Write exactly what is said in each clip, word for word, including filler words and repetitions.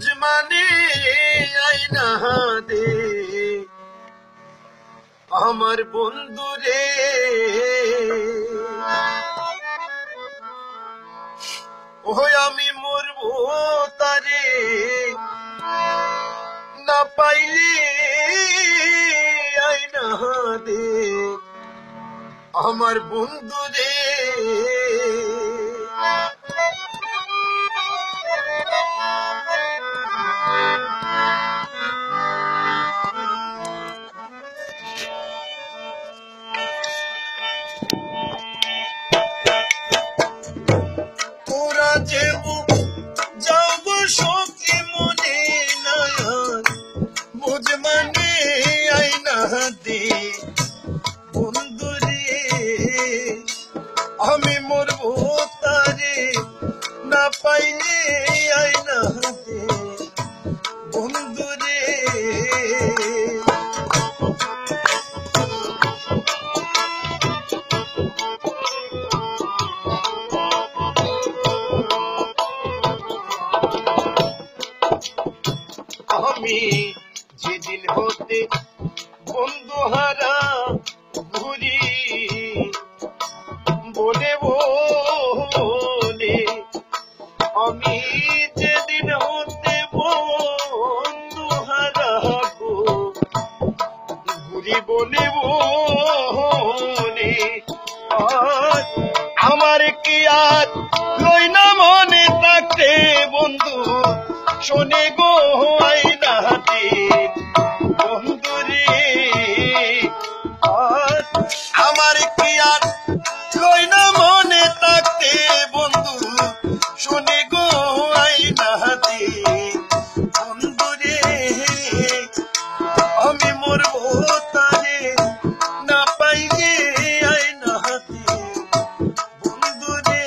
বুঝমানে আইনা দে আমার বন্ধু রে। ওই আমি মরবো তারে না পাইলে আইনা দে আমার বন্ধু রে। তোরা যেবু যাও গো সখী মনে নয়ন বুঝ মানে আইনা দে বন্ধু রে। আমি মরবো তারে না পাইলে আইনা দে বন্ধু রে। আমি যেদিন হতে বন্ধু হারা ঘুরি বলে বলে আমি যেদিন হতে বন্ধু হারা ঘুরি বলে বলে আর আমার কি আর লই না মনে থাকতে বন্ধু শোনে গো আইনা দে বন্ধু রে। আর আমার কি আর লই না মনে থাকতে বন্ধু শোনে গো আইনা দে বন্ধু রে। আমি মরবো তারে না পাইলে আইনা দে বন্ধু রে।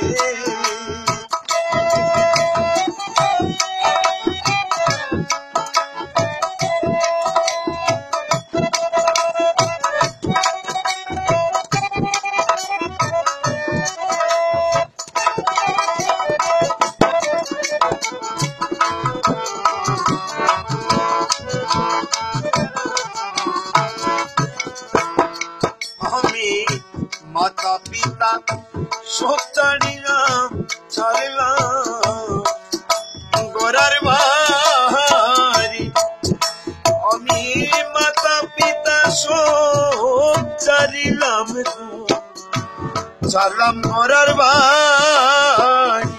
আমি মাতা পিতা সব ছাড়িলাম ছাড়লাম গোরার বাড়ি। আমি মাতা পিতা সব ছাড়িলাম ছাড়লাম গোরার বাড়ি।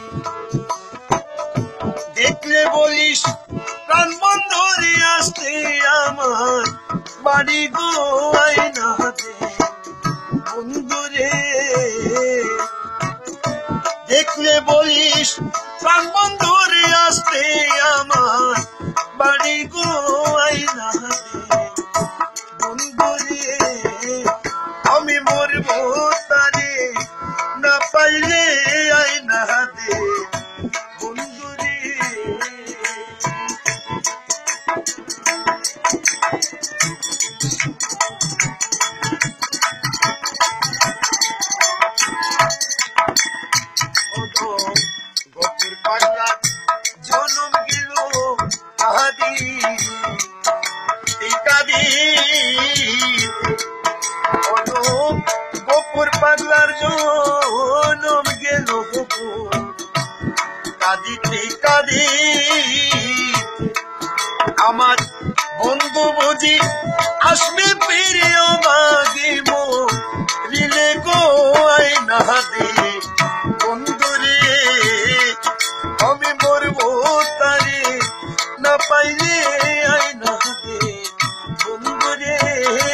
দেখলে বলিস প্রাণ বন্ধরে আসতে আমার বাড়ি গো আইনা দে বন্ধু রে। দেখলে বলিস প্রাণ বন্ধরে আসতে আমার বাড়ি গো আইনা দে বন্ধু রে। আমি মরবো তারে না পাইলে আইনা দে বন্ধু রে। গপুর পাগলা জনম গেল আদি ইত্যাদি। গপুর পাগলার জনম গেল কাঁদিতে কাঁদি। আমার বন্ধু বুঝি আসবে ফিরে মাগিব রিলে গো আইনা দে বন্ধু রে। আমি মরবো তারে না পাইলে আইনা দে বন্ধু রে।